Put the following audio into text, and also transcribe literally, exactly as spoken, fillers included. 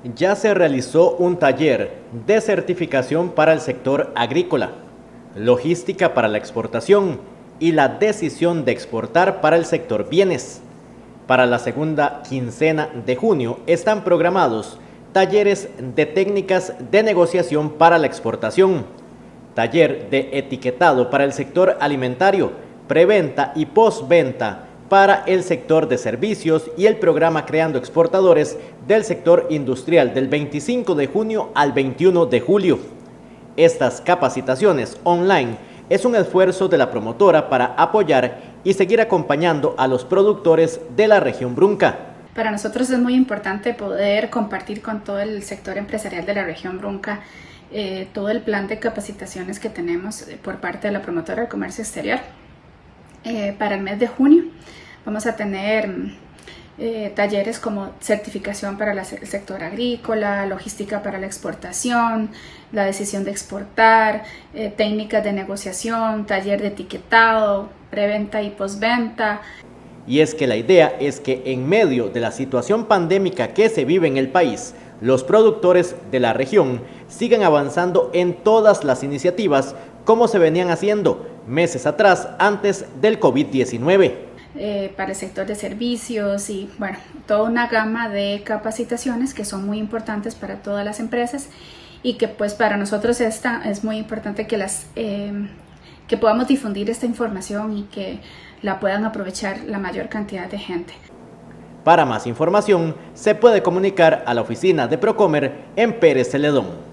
ya se realizó un taller de certificación para el sector agrícola, logística para la exportación y la decisión de exportar para el sector bienes. Para la segunda quincena de junio están programados talleres de técnicas de negociación para la exportación, taller de etiquetado para el sector alimentario, preventa y postventa para el sector de servicios y el programa Creando Exportadores del sector industrial del veinticinco de junio al veintiuno de julio. Estas capacitaciones online es un esfuerzo de la promotora para apoyar y seguir acompañando a los productores de la región Brunca. Para nosotros es muy importante poder compartir con todo el sector empresarial de la región Brunca eh, todo el plan de capacitaciones que tenemos por parte de la promotora del comercio exterior. Eh, para el mes de junio vamos a tener eh, talleres como certificación para la, el sector agrícola, logística para la exportación, la decisión de exportar, eh, técnicas de negociación, taller de etiquetado, preventa y postventa. Y es que la idea es que en medio de la situación pandémica que se vive en el país, los productores de la región sigan avanzando en todas las iniciativas como se venían haciendo meses atrás antes del COVID diecinueve. Eh, para el sector de servicios y bueno, toda una gama de capacitaciones que son muy importantes para todas las empresas y que pues para nosotros esta, es muy importante que, las, eh, que podamos difundir esta información y que la puedan aprovechar la mayor cantidad de gente. Para más información se puede comunicar a la oficina de Procomer en Pérez Celedón.